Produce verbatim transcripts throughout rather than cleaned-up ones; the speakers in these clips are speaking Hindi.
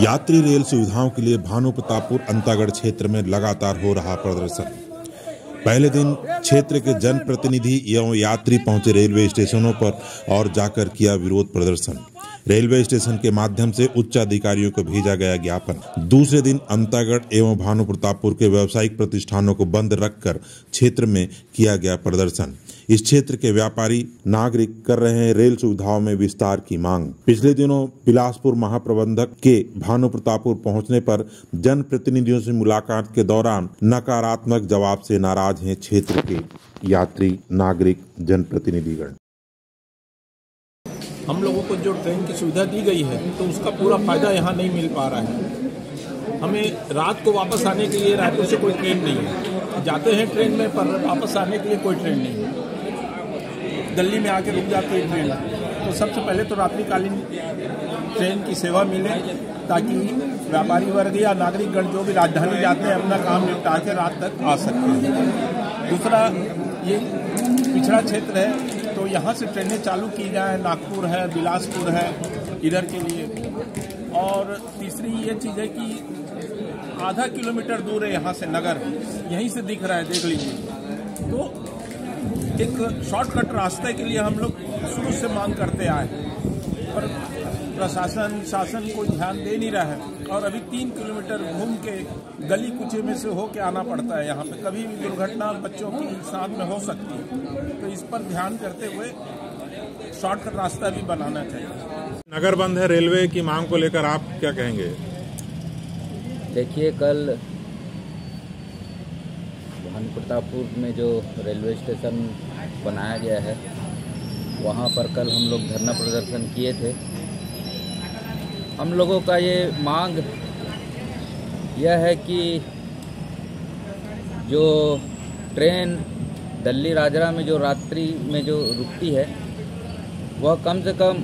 यात्री रेल सुविधाओं के लिए भानु प्रतापपुर अंतागढ़ क्षेत्र में लगातार हो रहा प्रदर्शन। पहले दिन क्षेत्र के जनप्रतिनिधि एवं यात्री पहुंचे रेलवे स्टेशनों पर और जाकर किया विरोध प्रदर्शन। रेलवे स्टेशन के माध्यम से उच्च अधिकारियों को भेजा गया ज्ञापन। दूसरे दिन अंतागढ़ एवं भानु प्रतापपुर के व्यावसायिक प्रतिष्ठानों को बंद रखकर क्षेत्र में किया गया प्रदर्शन। इस क्षेत्र के व्यापारी नागरिक कर रहे हैं रेल सुविधाओं में विस्तार की मांग। पिछले दिनों बिलासपुर महाप्रबंधक के भानु प्रतापपुर पहुंचने पर जनप्रतिनिधियों से मुलाकात के दौरान नकारात्मक जवाब से नाराज हैं क्षेत्र के यात्री, नागरिक, जनप्रतिनिधिगण। हम लोगों को जो ट्रेन की सुविधा दी गई है तो उसका पूरा फायदा यहाँ नहीं मिल पा रहा है। हमें रात को वापस आने के लिए रायपुर से कोई ट्रेन नहीं है। जाते हैं ट्रेन में, पर वापस आने के लिए कोई ट्रेन नहीं है। दिल्ली में आके रुक जाती है ट्रेन। तो सबसे पहले तो रात्रिकालीन ट्रेन की सेवा मिले ताकि व्यापारी वर्ग या नागरिकगण जो भी राजधानी जाते हैं अपना काम निपटा के रात तक आ सकते हैं। दूसरा, ये पिछड़ा क्षेत्र है तो यहाँ से ट्रेनें चालू की जाए। नागपुर है, बिलासपुर है इधर के लिए। और तीसरी ये चीज़ है कि आधा किलोमीटर दूर है यहाँ से नगर, यहीं से दिख रहा है, देख लीजिए। तो एक शॉर्टकट रास्ते के लिए हम लोग शुरू से मांग करते आए, पर प्रशासन शासन कोई ध्यान दे नहीं रहा है। और अभी तीन किलोमीटर घूम के गली कुचे में से होके आना पड़ता है। यहाँ पे कभी भी दुर्घटना बच्चों की साथ में हो सकती है, तो इस पर ध्यान करते हुए शॉर्टकट रास्ता भी बनाना चाहिए। नगर बंद है, रेलवे की मांग को लेकर आप क्या कहेंगे? देखिए, कल भानु प्रतापपुर में जो रेलवे स्टेशन बनाया गया है वहाँ पर कल हम लोग धरना प्रदर्शन किए थे। हम लोगों का ये मांग यह है कि जो ट्रेन दिल्ली राजरा में जो रात्रि में जो रुकती है वह कम से कम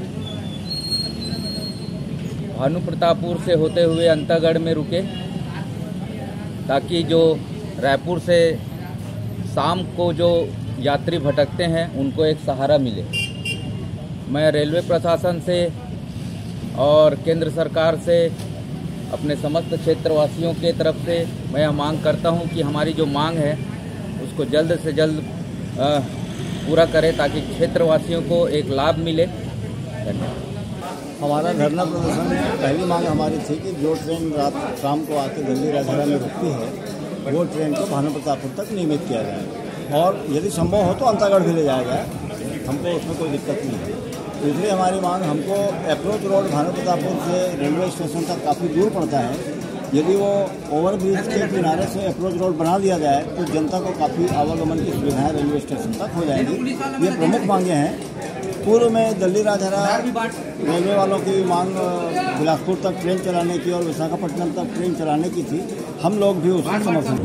भानु प्रतापपुर से होते हुए अंतागढ़ में रुके, ताकि जो रायपुर से शाम को जो यात्री भटकते हैं उनको एक सहारा मिले। मैं रेलवे प्रशासन से और केंद्र सरकार से अपने समस्त क्षेत्रवासियों के तरफ से मैं यह मांग करता हूं कि हमारी जो मांग है उसको जल्द से जल्द पूरा करें ताकि क्षेत्रवासियों को एक लाभ मिले। धन्यवाद। हमारा धरना प्रदर्शन पहली मांग हमारी थी कि जो ट्रेन रात शाम को आके दिल्ली राजधानी में रुकती है वो ट्रेन को भानु प्रतापपुर तक नियमित किया जाए और यदि संभव हो तो अंतागढ़ भी ले जाया जाए। हमको उसमें कोई दिक्कत नहीं है। इसलिए हमारी मांग, हमको अप्रोच रोड भानु प्रतापपुर से रेलवे स्टेशन तक काफ़ी दूर पड़ता है। यदि वो ओवरब्रिज के किनारे से अप्रोच रोड बना दिया जाए तो जनता को काफ़ी आवागमन की सुविधाएं रेलवे स्टेशन तक हो जाएंगी। ये प्रमुख मांगे हैं। पूर्व में दिल्ली राजहरा रेलवे वालों की मांग बिलासपुर तक ट्रेन चलाने की और विशाखापट्टनम तक ट्रेन चलाने की थी। हम लोग भी उसका समर्थन।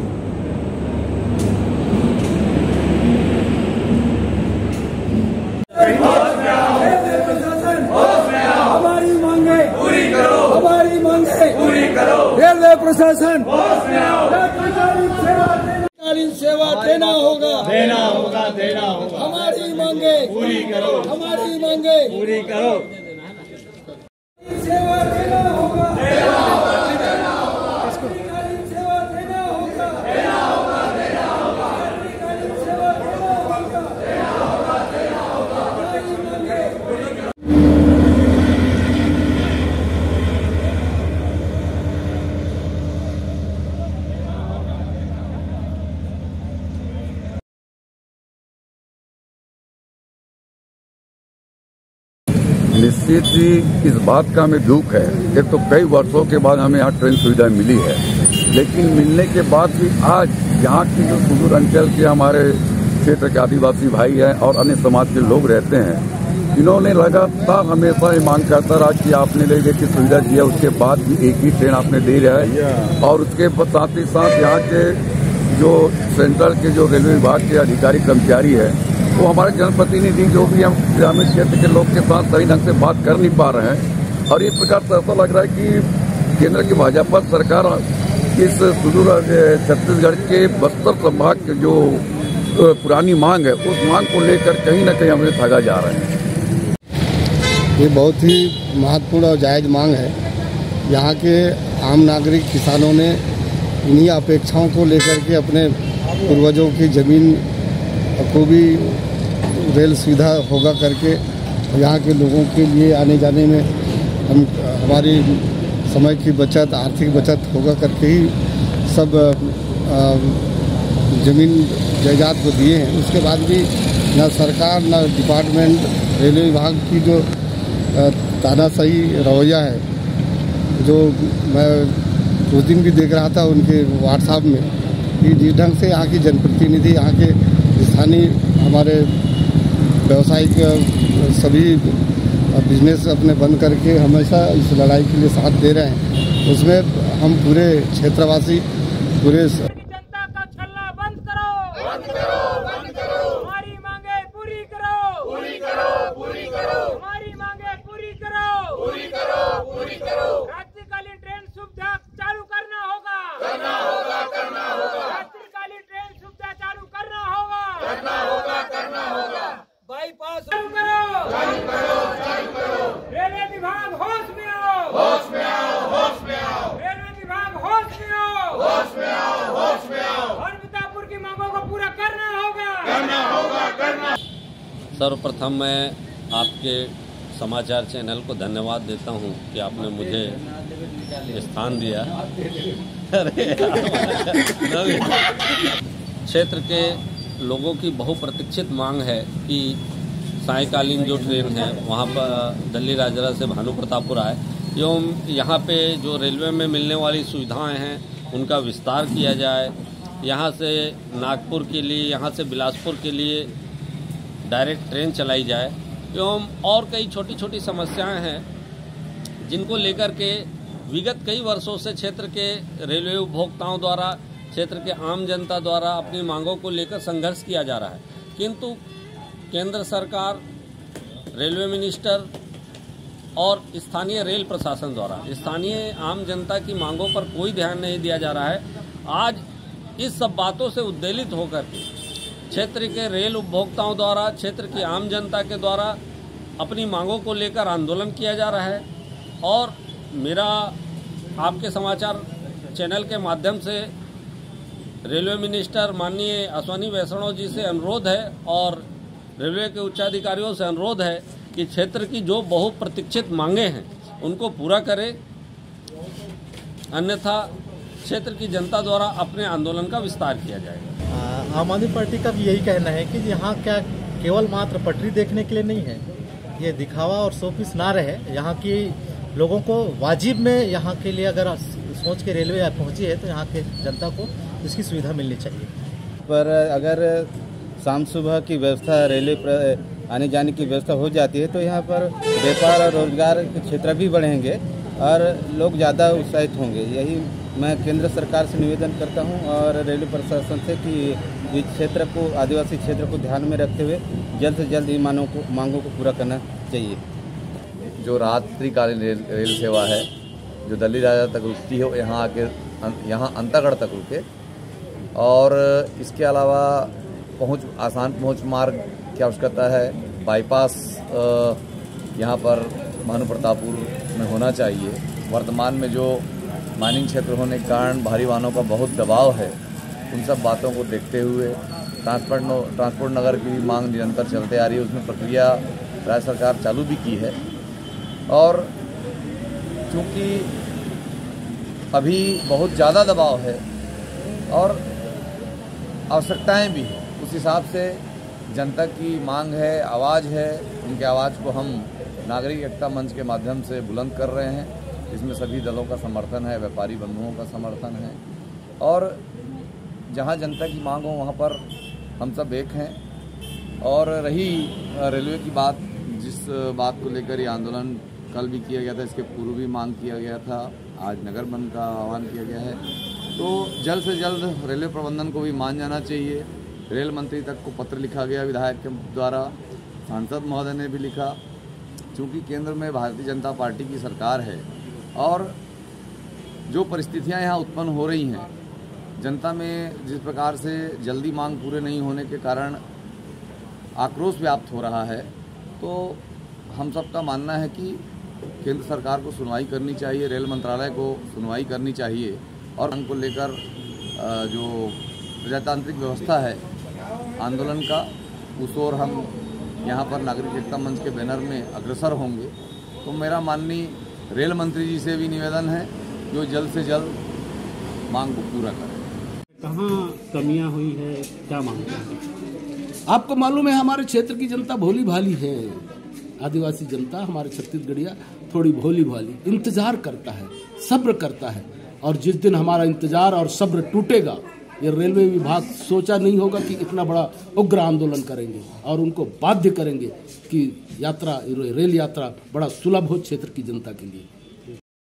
हमारी मांगे पूरी करो, हमारी मांगे पूरी करो। रेलवे प्रशासन कालीन सेवा देना होगा, देना होगा, देना होगा। हमारी मांगे पूरी करो, हमारी मांगे पूरी करो। सेवा देना होगा, देना होगा, देना होगा। सेवा देना होगा, देना होगा, देना होगा। सेवा देना होगा, देना होगा, देना होगा। हमारी मांगे निश्चित ही इस बात का हमें दुख है। एक तो कई वर्षों के बाद हमें यहाँ ट्रेन सुविधा मिली है, लेकिन मिलने के बाद भी आज यहाँ की जो सुदूर अंचल के हमारे क्षेत्र के आदिवासी भाई हैं और अन्य समाज के लोग रहते हैं, इन्होंने लगातार हमेशा ये मांग करता रहा कि आपने रेलवे की सुविधा दी है, उसके बाद भी एक ही ट्रेन आपने दे रहा है। और उसके साथ ही साथ यहाँ के जो सेंट्रल के जो रेलवे विभाग के अधिकारी कर्मचारी है वो हमारे जनप्रतिनिधि जो भी हम ग्रामीण क्षेत्र के लोग के साथ सही ढंग से बात कर नहीं पा रहे हैं। और इस प्रकार से ऐसा लग रहा है कि केंद्र की भाजपा सरकार इस सुदूर छत्तीसगढ़ के बस्तर संभाग के जो पुरानी मांग है उस मांग को लेकर कहीं न कहीं हमें ठगा जा रहे हैं। ये बहुत ही महत्वपूर्ण और जायज़ मांग है। यहाँ के आम नागरिक किसानों ने इन्हीं अपेक्षाओं को लेकर के अपने पूर्वजों की ज़मीन को भी रेल सुविधा होगा करके यहाँ के लोगों के लिए आने जाने में हम हमारी समय की बचत, आर्थिक बचत होगा करके ही सब ज़मीन जायदाद को दिए हैं। उसके बाद भी न सरकार न डिपार्टमेंट, रेलवे विभाग की जो तानाशाही रवैया है, जो मैं उस दिन भी देख रहा था उनके व्हाट्सएप में कि जिस ढंग से यहाँ की जनप्रतिनिधि, यहाँ के स्थानीय हमारे व्यावसायिक सभी बिजनेस अपने बंद करके हमेशा इस लड़ाई के लिए साथ दे रहे हैं, उसमें हम पूरे क्षेत्रवासी, पूरे जनता का छलना बंद करो, बंद करो, बंद करो, हमारी मांगे पूरी करो, पूरी करो, पूरी करो, हमारी मांगे पूरी करो, पूरी करो, पूरी करो, रात्रिकालीन ट्रेन सुविधा चालू करना होगा, करना होगा, करना होगा, रात्रिकालीन ट्रेन सुविधा चालू करना होगा, करना होगा, करना होगा, बाईपास चालू करो, चालू करो, चालू करो, रेलवे विभाग होश में आओ, होश में आओ, होश में आओ, रेलवे विभाग होश में आओ, होश में आओ, होश में आओ, भानुप्रतापपुर की मांगों को पूरा करना होगा, करना होगा, करना। सर्वप्रथम मैं आपके समाचार चैनल को धन्यवाद देता हूं कि आपने मुझे स्थान दिया। क्षेत्र के लोगों की बहुप्रतीक्षित मांग है कि सायकालीन जो ट्रेन है वहां पर दिल्ली राजरा से भानुप्रतापपुर आए एवं यहाँ पे जो रेलवे में मिलने वाली सुविधाएं हैं उनका विस्तार किया जाए। यहाँ से नागपुर के लिए, यहाँ से बिलासपुर के लिए डायरेक्ट ट्रेन चलाई जाए एवं और कई छोटी छोटी समस्याएं हैं जिनको लेकर के विगत कई वर्षों से क्षेत्र के रेलवे उपभोक्ताओं द्वारा, क्षेत्र के आम जनता द्वारा अपनी मांगों को लेकर संघर्ष किया जा रहा है, किंतु केंद्र सरकार, रेलवे मिनिस्टर और स्थानीय रेल प्रशासन द्वारा स्थानीय आम जनता की मांगों पर कोई ध्यान नहीं दिया जा रहा है। आज इस सब बातों से उद्वेलित होकर क्षेत्र के रेल उपभोक्ताओं द्वारा, क्षेत्र की आम जनता के द्वारा अपनी मांगों को लेकर आंदोलन किया जा रहा है और मेरा आपके समाचार चैनल के माध्यम से रेलवे मिनिस्टर माननीय अश्विनी वैष्णव जी से अनुरोध है और रेलवे के उच्चाधिकारियों से अनुरोध है कि क्षेत्र की जो बहुप्रतीक्षित मांगे हैं उनको पूरा करें, अन्यथा क्षेत्र की जनता द्वारा अपने आंदोलन का विस्तार किया जाएगा। आम आदमी पार्टी का भी यही कहना है कि यहाँ क्या केवल मात्र पटरी देखने के लिए नहीं है, ये दिखावा और शोपीस ना रहे। यहाँ की लोगों को वाजिब में यहाँ के लिए अगर सोच के रेलवे पहुँची है तो यहाँ के जनता को इसकी सुविधा मिलनी चाहिए। पर अगर शाम सुबह की व्यवस्था, रेलवे आने जाने की व्यवस्था हो जाती है तो यहाँ पर व्यापार और रोजगार के क्षेत्र भी बढ़ेंगे और लोग ज़्यादा उत्साहित होंगे। यही मैं केंद्र सरकार से निवेदन करता हूँ और रेलवे प्रशासन से कि इस क्षेत्र को, आदिवासी क्षेत्र को ध्यान में रखते हुए जल्द से जल्द इन मांगों को मांगों को पूरा करना चाहिए। जो रात्रिकालीन रेल, रेल सेवा है जो दिल्ली राजा तक रुकती है, यहाँ आके यहाँ अंतागढ़ तक रुके और इसके अलावा पहुँच आसान पहुँच मार्ग की आवश्यकता है। बाईपास यहाँ पर भानुप्रतापपुर में होना चाहिए। वर्तमान में जो माइनिंग क्षेत्र होने के कारण भारी वाहनों का बहुत दबाव है, उन सब बातों को देखते हुए ट्रांसपोर्ट ट्रांसपोर्ट नगर की भी मांग निरंतर चलते आ रही है। उसमें प्रक्रिया राज्य सरकार चालू भी की है और चूँकि अभी बहुत ज़्यादा दबाव है और आवश्यकताएं भी हैं, उस हिसाब से जनता की मांग है, आवाज़ है, उनके आवाज़ को हम नागरिक एकता मंच के माध्यम से बुलंद कर रहे हैं। इसमें सभी दलों का समर्थन है, व्यापारी बंधुओं का समर्थन है और जहां जनता की मांग हो वहां पर हम सब एक हैं। और रही रेलवे की बात, जिस बात को लेकर ये आंदोलन कल भी किया गया था, इसके पूर्व भी मांग किया गया था, आज नगर बंद का आह्वान किया गया है, तो जल्द से जल्द रेलवे प्रबंधन को भी मान जाना चाहिए। रेल मंत्री तक को पत्र लिखा गया विधायक के द्वारा, सांसद महोदय ने भी लिखा। चूँकि केंद्र में भारतीय जनता पार्टी की सरकार है और जो परिस्थितियां यहाँ उत्पन्न हो रही हैं, जनता में जिस प्रकार से जल्दी मांग पूरे नहीं होने के कारण आक्रोश व्याप्त हो रहा है, तो हम सबका मानना है कि केंद्र सरकार को सुनवाई करनी चाहिए, रेल मंत्रालय को सुनवाई करनी चाहिए और उनको लेकर जो प्रजातांत्रिक व्यवस्था है आंदोलन का, उस ओर हम यहाँ पर नागरिक एकता मंच के बैनर में अग्रसर होंगे। तो मेरा माननीय रेल मंत्री जी से भी निवेदन है जो जल्द से जल्द मांग को पूरा करें। कहाँ कमियां हुई है, क्या मांगते हैं? आपको मालूम है हमारे क्षेत्र की जनता भोली भाली है, आदिवासी जनता हमारे छत्तीसगढ़िया थोड़ी भोली भाली इंतजार करता है, सब्र करता है, और जिस दिन हमारा इंतजार और सब्र टूटेगा, ये रेलवे विभाग सोचा नहीं होगा कि इतना बड़ा उग्र आंदोलन करेंगे और उनको बाध्य करेंगे कि यात्रा रेल यात्रा बड़ा सुलभ हो क्षेत्र की जनता के लिए।